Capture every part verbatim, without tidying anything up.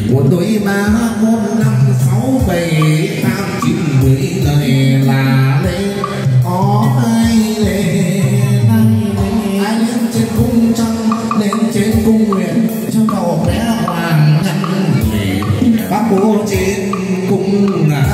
một đôi ba bốn năm sáu bảy tám chín mười lời là lên có ai lên ai lên trên cung trăng lên trên cung nguyện cho cậu bé hoàng nhân bác bố trên cung à.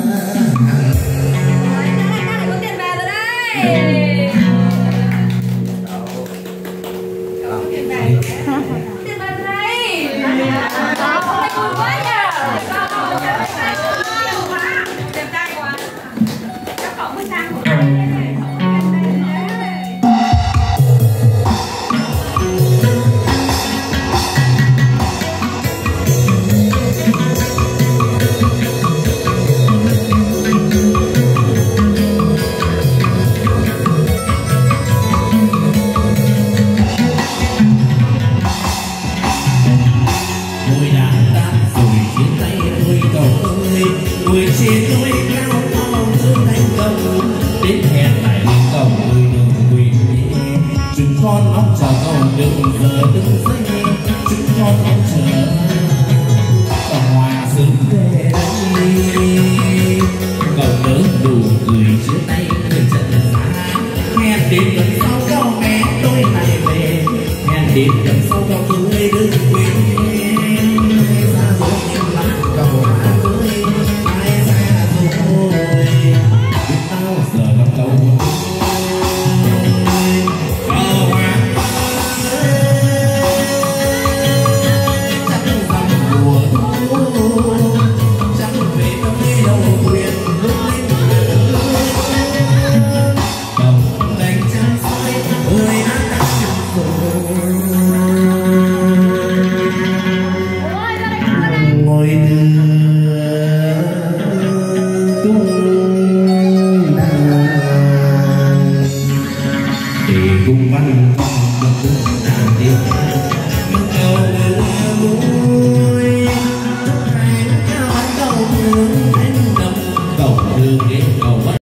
Người trên núi cao cao giữa thành công đến hẹn lại đến cầu người đường quỳnh chúng con mong chờ cầu đừng giờ đừng dây chúng con mong chờ cầu hòa sớm về đây cầu đỡ đủ người chia tay người chân xa hẹn đến lần sau cao bé tôi lại về hẹn đến lần sau cao